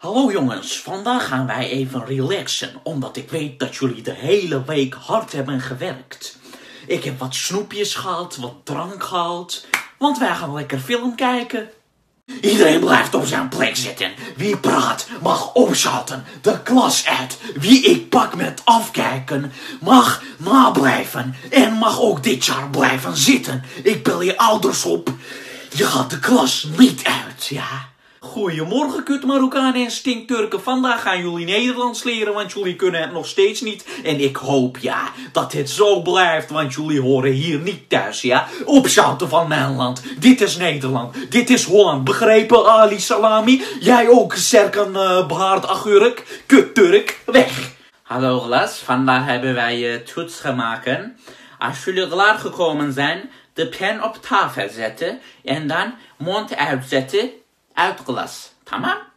Hallo jongens, vandaag gaan wij even relaxen, omdat ik weet dat jullie de hele week hard hebben gewerkt. Ik heb wat snoepjes gehaald, wat drank gehaald, want wij gaan lekker film kijken. Iedereen blijft op zijn plek zitten. Wie praat mag opschatten, de klas uit. Wie ik pak met afkijken mag nablijven en mag ook dit jaar blijven zitten. Ik bel je ouders op. Je gaat de klas niet uit, ja. Goedemorgen, kut Marokkanen en stinkturken. Vandaag gaan jullie Nederlands leren, want jullie kunnen het nog steeds niet. En ik hoop, ja, dat het zo blijft, want jullie horen hier niet thuis, ja. Opzouten van mijn land. Dit is Nederland. Dit is Holland. Begrepen, Ali Salami? Jij ook, Serkan Baard Agurk. Kut Turk. Weg. Hallo klas, vandaag hebben wij toets gemaakt. Als jullie klaargekomen zijn, de pen op tafel zetten en dan mond uitzetten. Uit klas. Tamam?